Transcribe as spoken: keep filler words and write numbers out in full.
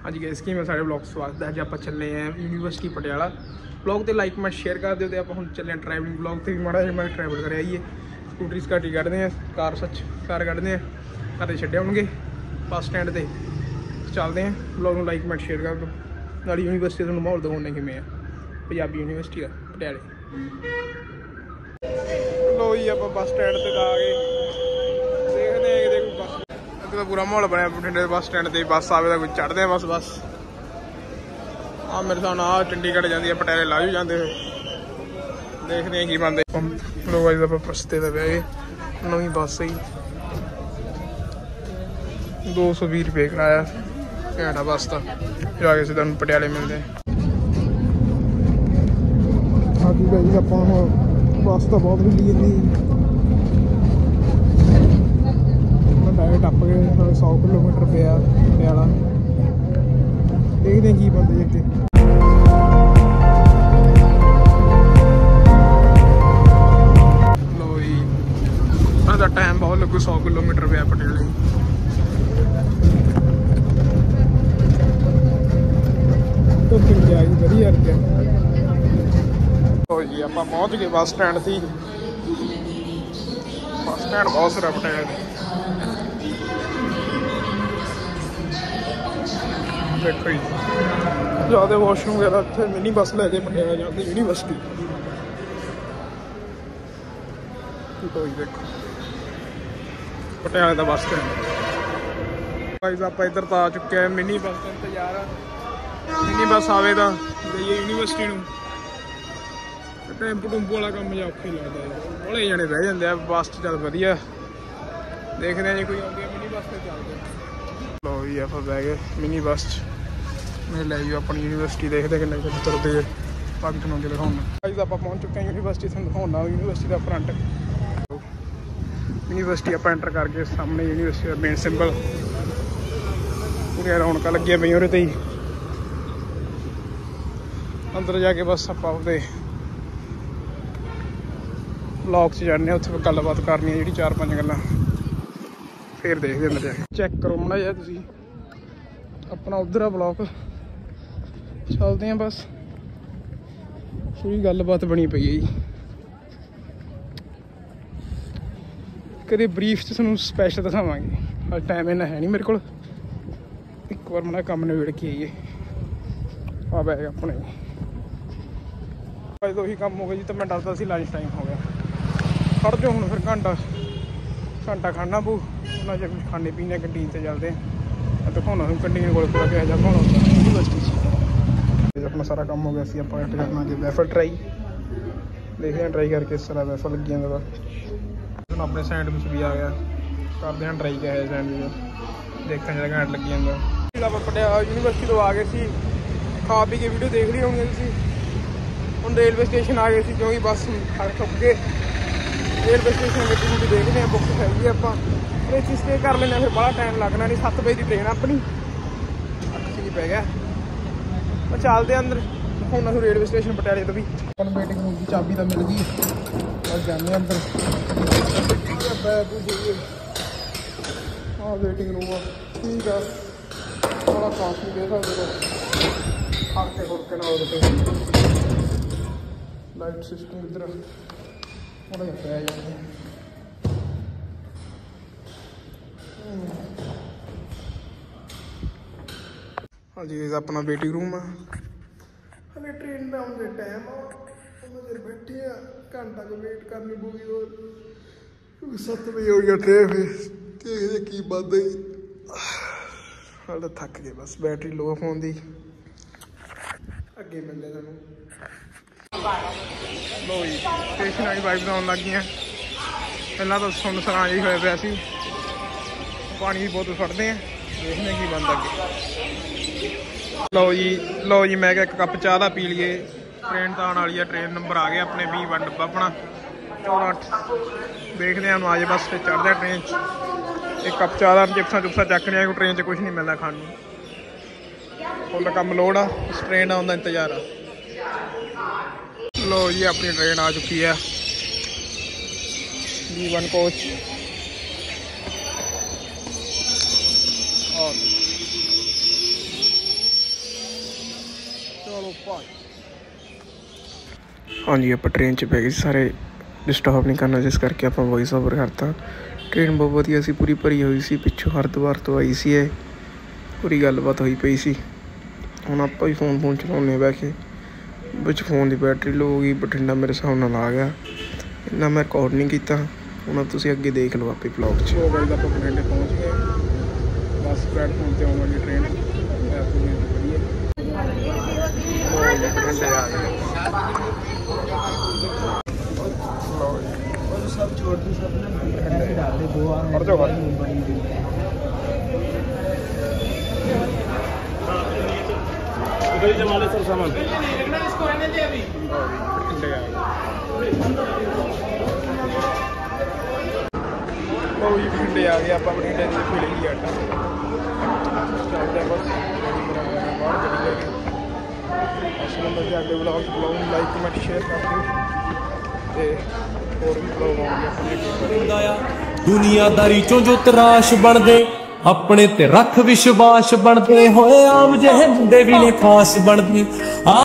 हाँ जी गाइस, मैं सारे ब्लॉग स्वागत है। अज आप चले हैं यूनिवर्सिटी पटियाला। ब्लॉग तो लाइक मैं शेयर कर दिओ। आप हम चले ट्रैवलिंग ब्लॉग से भी माड़ा जिहा मैं ट्रैवल कर आइए। स्कूटरी स्काटी कढ़ते हैं, कार सच कार कढ़ते हैं, घर छड्डे आउणगे बस स्टैंड पर चलते हैं। ब्लॉग में लाइक मैं शेयर कर दो। नाल यूनिवर्सिटी का माहौल दिखाने किवें है पंजाबी यूनिवर्सिटी का पटियाले। लो जी आप बस स्टैंड तक आ गए। देखते हैं कि बस तो पूरा माहौल बनया बठिंडे बस स्टैंड से। बस आवे तो चढ़ते हैं बस बस आ मेरे सामने आ चंडीगढ़ जाती है, पटियाले लाजू जाते हैं। देखते हैं कि बनते। लोग अज आप पछते तो बह गए। नवी बस ही दो सौ भी रुपये कराया घंटा बस का। जाके सीधा पटियाले मिलते हैं। हाँ जी भाई आप बस तो बहुत हिली जाती टप गए। सौ किलोमीटर पे आ पटियाला। देखते हैं की बनते अगे। लो जी अदा टाइम बहुत लगू। सौ किलोमीटर पे पटियाले। तो जाएगी बढ़िया अगे। लो जी आप पहुँच गए बस स्टैंड से। बस स्टैंड बहुत सारा पटियाले। देखो जी ज़्यादा वॉशरूम वगैरह इतने मिनी बस लैके पटियाला जाते यूनिवर्सिटी। तो देखो पटियाले का बस स्टैंड। भाई आप इधर तो आ चुके हैं। मिनी बस का इंतजार है। मिनी बस आवे तो जाइए यूनिवर्सिटी में। टैंपू टूंपू वाला काम मुझे औखा ही लगता है। बड़े जने बह जाते हैं बस चल वधिया। देखते हैं जी कोई आती है मिनी बस से चलते हैं। लो जी आप बह गए मिनी बस मेरे लै जाओ अपनी यूनिवर्सिटी। देखते किन्ने कुछ तुरते पग चुना के दिखाना। अज आप पहुँच चुके हैं यूनिवर्सिटी। तुम दिखाना यूनिवर्सिटी का फ्रंट। यूनिवर्सिटी आप एंटर करके सामने यूनिवर्सिटी का मेन सिंबल। पूरी रौनक लगी पई उहदे ते ही। अंदर जाके बस आप आपदे ब्लॉग च जाने उत्थे गलबात करनी है जी चार पाँच गल्लां। फिर देखते अंदर जाके चैक करो माड़ा जिहा तुसीं अपना उधर आ ब्लॉक। चलते हैं बस पूरी गलबात बनी पई है जी। कदे ब्रीफ च तुहानूं स्पैशल दिखावांगे। हल टाइम इन्ना है नहीं मेरे को। एक बार मैं कम नवेड़ के आइए। आ बैग अपने भाई तो ही काम हो गया जी। तो मैं डरता सी लंच टाइम हो गया। खड़ जाओ हूँ फिर घंटा घंटा खाना पू उन्ना जो कुछ खाने पीने कैंटीन से चलते हैं। दिखाना कैंटीन को पूरा क्या जा दिखाना यूनिवर्सिटी। अपना सारा काम हो गया सी। आप करना जी वैफल ट्राई। देखते हैं ट्राई करके इस तरह वैफल लगी जाता। हम अपने सैंडविच भी आ गया। करते हैं ट्राई क्या है सैंडविच। देखते हैं जरा घंट लगी जाता। आप पटियाला यूनिवर्सिटी तो आ गए सी। खा पी के वीडियो देख ली होंगे तुसीं। हम रेलवे स्टेशन आ गए सी क्योंकि बस खड़ थुक गए। रेलवे स्टेशन गड्डी गुड्डी देखते हैं बुक हैगी। आप इतनी स्टे कर लें फिर बड़ा टाइम लगना नहीं। सत्त बजे की ट्रेन अपनी अठ सी पै गया। मैं चलते अंदर दिखाना फिर रेलवे स्टेशन पटियाले तो भी। अपन वेटिंग रूम की चाबी तो मिल गई। बस जाने अंदर। हाँ वेटिंग रूम ठीक है। थोड़ा काफी दे सकते हड़के हुड़के ना हो। लाइट सिस्टम इधर थोड़ा जिहा पै जाते हैं। हाँ जी अपना वेटिंग रूम है। हमें ट्रेन में आने टाइम आ बैठे आ। घंटा को वेट करनी पऊगी और सत्त बजे हो गया ट्रेन। फिर देखते की बनता ही। हाल तो थक गए बस। बैटरी लो फोन की। अगे मिलते तुहानूं। लो जी स्टेशन वाली वाइब्स आउण लग गई। पहला तो सुन सरां जी होया पिया सी। पानी की बोतल फड़ते हैं। देखने की बनता अगे। लो जी लो जी मैं एक कप चाह का पी लीए। ट्रेन तो आने वाली है। ट्रेन नंबर आ गया अपने भी वन डब्बा अपना चौदह अठ। देखते हैं आज बस फिर चढ़ते हैं ट्रेन। एक कप चाह का चिप्सा चुप्सा चकने को ट्रेन च कुछ नहीं मिलता खाने। फुल कम लोड़ आ। उस ट्रेन आने का इंतजार आ। लो जी अपनी ट्रेन आ चुकी है। V one coach. और हाँ जी, आप ट्रेन च पै गए सारे, डिस्टर्ब नहीं करना, जिस करके आप वॉइस ओवर करता। ट्रेन बहुत वधिया सी, पूरी भरी हुई सी, पिछों हरिद्वार तो आई सी, ये पूरी गलबात हुई पई सी। हुण आपां भी फोन फोन चलाउने बह के, विच फोन की बैटरी लो हो गई, बठिंडा मेरे हिसाब नाल आ गया, इन्ना मैं रिकॉर्ड नहीं किया। हुण तुसीं अगे देख लो आपे ब्लॉग च। हो गई आपां बठिंडे पहुँच गए, बस प्लेटफॉर्म ते आउण वाली ट्रेन बठिंडे आ गए। सब छोड़ दी, सब ने डाल दे गोवा और जो मुंबई उधर ही जमा ले सब सामान। इसको रहने दे अभी, बठिंडे आ गए। ਉਹ ਜੀ ਬਠਿੰਡੇ ਆ ਗਏ ਆਪਾਂ, ਬਠਿੰਡੇ ਦੇ ਮਿਲ ਗਈ ਆਟਾ, ਚੱਲਦੇ ਬਸ ਬਾਹਰ ਚਲੀ ਜਾਏਗੀ। ਇਸ ਨੰਬਰ 'ਤੇ ਅੱਗੇ ਵਲੌਗ ਵਲੌਗ ਨੂੰ ਲਾਈਕ ਕਮੈਂਟ ਸ਼ੇਅਰ ਕਰ ਦਿਓ ਤੇ ਹੋਰ ਵੀ ਵਲੌਗ ਆਉਣਗੇ ਆਪਣੇ। ਦੁਨੀਆਦਾਰੀ ਚੋਂ ਜੋ ਤਰਾਸ਼ ਬਣਦੇ, ਆਪਣੇ ਤੇ ਰੱਖ ਵਿਸ਼ਵਾਸ ਬਣਦੇ ਹੋਏ, ਆਮ ਜਿਹੇ ਮੁੰਡੇ ਵੀ ਨੇ ਖਾਸ ਬਣਦੇ।